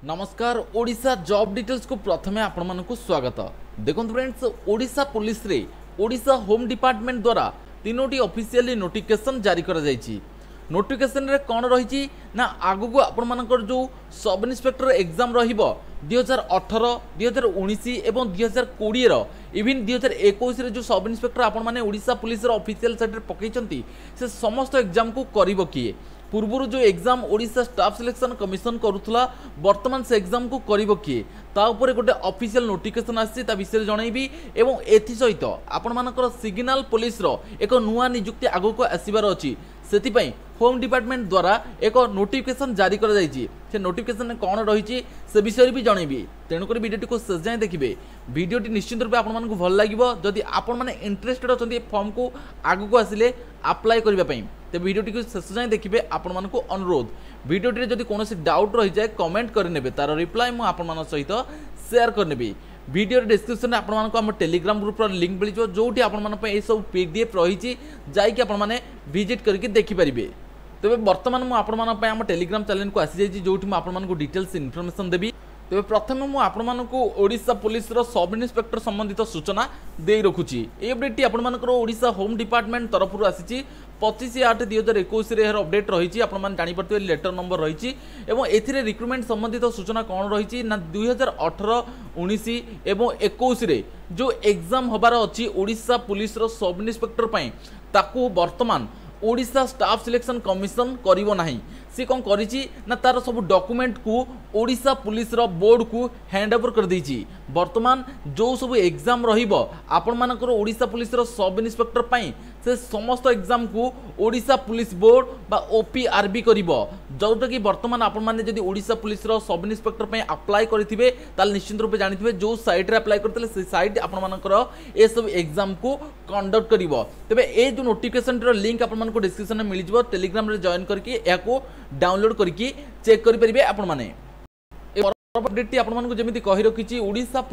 नमस्कार Odisha job details को प्रथमे आपण मानकु स्वागत। देखो फ्रेंड्स, ओडिशा पुलिस रे ओडिशा होम डिपार्टमेंट द्वारा तीनोटी ऑफिशियली नोटिफिकेशन जारी करा जायछि। नोटिफिकेशन रे कोन रहिछि ना आगु आपण मानकर जो सब इन्स्पेक्टर एग्जाम रहिबो 2018 2019 एवं 2020 रो इवन 2021 रे जो सब इन्स्पेक्टर आपण माने ओडिशा पुलिस रो ऑफिशियल साइट रे पकैचंती से समस्त एग्जाम को करिवो किए। पूर्वर जो exam Odisha staff selection commission करूथला वर्तमान से एग्जाम को करिवो किए ता ऊपर गोटे ऑफिशियल नोटिफिकेशन आसी ता विषय जणैबी एवं एथि सहित आपण मानकर सिग्नल पुलिस रो एक नुआ नियुक्ति आगो को आसीबार अछि। सेतिपई होम डिपार्टमेंट द्वारा एक नोटिफिकेशन जारी करा जायछि। से नोटिफिकेशन में कौन रही से विषय भी जनइबी, तेणुक भिडियोटी को शेष जाए देखिए। भिडियोटी निश्चित रूप से आपको भल लगे जदि आपण मैंने इंटरेस्टेड अच्छा फॉर्म को आगू को आसिले अप्लाई करने तो भिडियोटी को शेष जाए देखिए। आपण मानक अनुरोध भिडियोटी जदि कौन डाउट रही जाए कमेंट करने तार रिप्लाई मुझे आपण सहित शेयर करनेबी। वीडियो डिस्क्रिप्शन में आम टेलीग्राम ग्रुप लिंक मिल जो आप सब पीडीएफ रही जाकि आपने विजिट करके देखिपारे। तेज बर्तमान मुझे आम टेलीग्राम चैनल को आसी जाइए जो आपको डिटेल्स इनफॉरमेशन देवी। तेज प्रथम मुझे ओडिशा पुलिस सब इन्स्पेक्टर संबंधित सूचना दे रखुची। ये अपडेट आपर ओडिशा होम डिपार्टमेंट तरफ आसी 25/8/2021 यार अपडेट रही आपते लेटर नंबर रही ए रिक्रुटमेंट संबंधित सूचना कौन रही ना 2018 19 एवं 21 जो एग्जाम होबार अच्छी ओडिशा पुलिस सब इन्स्पेक्टर ताकू वर्तमान ओडिशा स्टाफ सिलेक्शन कमिशन करिवो नाही। सी कौन करिछि ना तार सब डॉक्यूमेंट को ओडिशा पुलिस बोर्ड को हैंड ओवर कर देछि। वर्तमान जो सब एग्जाम रहिबो आपण मानकर ओडिशा पुलिस सब इन्स्पेक्टर पई से समस्त एग्जाम को ओडिशा पुलिस बोर्ड बा ओपीआरबी करिवो। जोटा कि वर्तमान आपण माने जदि ओडिशा पुलिस सब इन्स्पेक्टर पई अप्लाई करिथिबे ताल निश्चित रूप जानिथिबे जो साइट रे अप्लाई करथिले से साइट आपण मानकर ए सब एग्जाम को कंडक्ट करिवो। तबे ए जो नोटिफिकेशन रो लिंक आपण मानको डिस्क्रिप्शन में मिल जिवो। टेलीग्राम रे जॉइन करके याको डाउनलोड करके चेक करि परिबे। आपण माने ए अपडेट आपण मानको जेमिति कहि रखिछि ओडिशा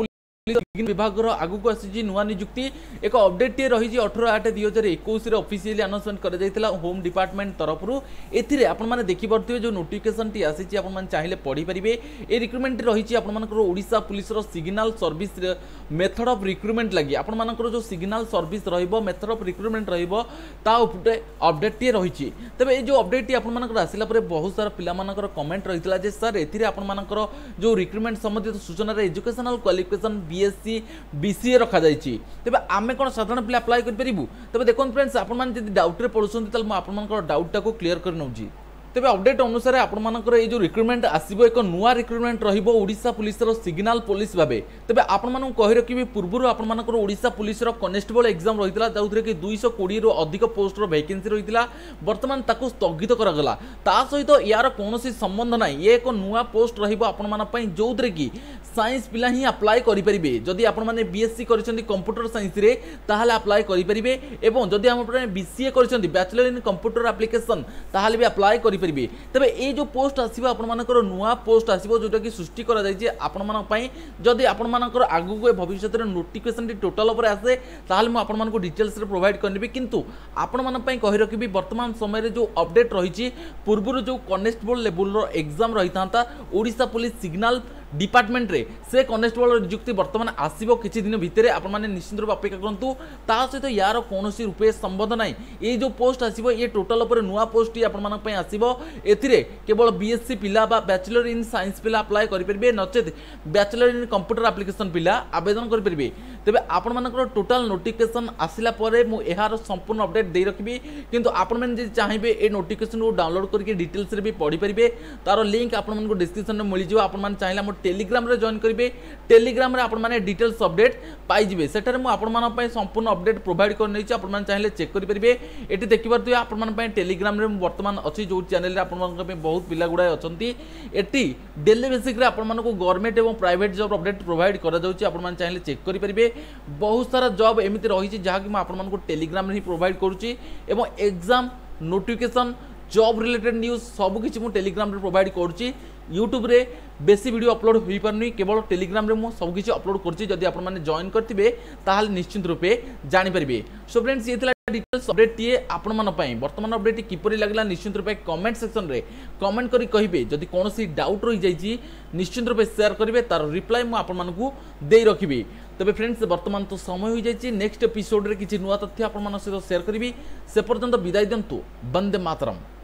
विभाग आगु को आसी नुआ नियुक्ति एक अपडेट टे रही 18/8/2021 ऑफिशियली अनाउंसमेंट कर जाइतिला होम डिपार्टमेंट तरफ एथिरे आपण माने देखि परथिबे जो नोटिफिकेशन टी आसी आपण माने चाहिले पढी परिबे। ए रिक्रुटमेंट रही आपण मानकर Odisha police signal service method of recruitment लगी आपण मानकर जो सिग्नल सर्विस रहिबो मेथड ऑफ रिक्रुटमेंट रहिबो ता उपटे अपडेट टे रही। तबे ए जो अपडेट टी आपण मानकर आसिला परे बहुत सारा पिला मानकर कमेंट रहितला जे सर एथिरे आपण मानकर जो रिक्रुटमेंट संबंधित सूचना रे एजुकेशनल क्वालिफिकेशन बीएससी बीसीए रखा जाइछि। तेबे आमे कोन साधारण पिला अप्लाई कर परिबु। तबे देखोन फ्रेंड्स आपण मान जदि डाउट रे पडुसंती तल म आपण मानकर डाउट टाको क्लियर कर नउजी। तेबे अपडेट अनुसार आपण मानकर ए जो रिक्रुटमेंट आसीबो एक नुआ रिक्रुटमेंट रहिबो ओडिशा पुलिस सिग्नल पुलिस भाबे। तबे आपण मानक कहि रखिबि पूर्वरु आपण मानकर ओडिशा पुलिस कॉन्स्टेबल एग्जाम रहितला जाउथरे कि 220 रो अधिक पोस्ट रो वैकेंसी रहितला वर्तमान ताको स्थगित करा गला। ता सहित यार कोनोसी संबंध नाही। ये एक नुआ पोस्ट रहिबो आपण मान पई जोथरे कि साइंस पिला ही अप्लाई करि परिबे। जदि आपण माने बीएससी करिसंती कंप्यूटर साइंस रे ताहाले अप्लाई करि परिबे एवं जदि आपण बीसीए करिसंती बैचलर इन कंप्यूटर एप्लीकेशन ताहाले भी अप्लाई करि परिबे। तबे ए जो पोस्ट आसीबो आपण मानकर नुआ पोस्ट आसीबो जोटा कि सृष्टि करा जाय जे आपण मान पई जदि आपण मानकर आगु को भविष्य रे नोटिफिकेशन टी टोटल ऊपर आसे ताहाले म आपण मानको डिटेल्स रे प्रोवाइड करनिबे। किंतु आपण मान पई कहि रखिबि वर्तमान समय रे जो अपडेट रहिछि पूर्वरु जो कॉन्स्टेबल लेवल रो एग्जाम रहितांता ओडिशा पुलिस सिग्नल डिपार्टमेंट रे से कॉन्स्टेबल नियुक्ति वर्तमान आसीबो किछि दिन भितरे आपण माने निश्चित रूप अपेक्षा करंतु। ता सहित यार कोनोसी रूपे संबंध नाही। ए जो पोस्ट आसीबो ये टोटल ऊपर नुआ पोस्ट ही आपण मानक पई आसीबो। एथिरे केवल बीएससी पिला बा बैचलर इन साइंस पिला अप्लाई करि परिबे नचेत बैचलर इन कंप्यूटर एप्लीकेशन पिला आवेदन करि परिबे। तबे आपण मानकर टोटल नोटिफिकेशन आसिला परे मु एहार संपूर्ण अपडेट दे रखिबी। किंतु आपण माने जे चाहिबे ए नोटिफिकेशन को डाउनलोड करके डिटेल्स रे भी पढि परिबे। तारो लिंक आपण मानको डिस्क्रिप्शन में मिल जिवो। आपण मान चाहिला टेलीग्राम रे जॉइन करिवे। टेलीग्राम रे आपण माने डिटेल्स अपडेट पाई जिवे। सेटर मु आपण मान पय संपूर्ण अपडेट प्रोवाइड कर नै छी। आपण मान चाहिले चेक करि परिबे। एटी देखि परथि आपण मान पय टेलीग्राम रे वर्तमान अछि जो चैनल रे आपण मान पय बहुत पिला गुडा अछंती। एटी डेली बेसिक रे आपण मान को गवर्नमेंट एवं प्राइवेट जॉब अपडेट प्रोवाइड करा जाउची। आपण मान चाहिले चेक करि परिबे। बहुत सारा जॉब एमिति रही छी जहा कि म आपण मान को टेलीग्राम रे ही प्रोवाइड करूची एवं exam notification job related news सब किछि मु टेलीग्राम रे प्रोवाइड करूची। यूट्यूब रे बेसी वीडियो अपलोड हो पारनी केवल टेलीग्राम रे मु सब किछि अपलोड करछि। जदि आपण माने जॉइन करथिबे ताहाल निश्चित रूपे जानि परिबे। सो फ्रेंड्स ये डिटेल्स अपडेट टीए आपण मन पई वर्तमान अपडेट किपरि लागला निश्चित रूपे कमेंट सेक्शन रे कमेंट करी कहिबे जदि कोनोसी डाउट रही जाइछि निश्चित रूपे शेयर करिवे तार रिप्लाई मु आपण मानकू देई रखिबी। तबे फ्रेंड्स वर्तमान तो समय हो जाइछि नेक्स्ट एपिसोड रे किछि नुवा तथ्य आपण मन सहित शेयर करिवि से पर्यंत विदाय दंतु वंदे मातरम।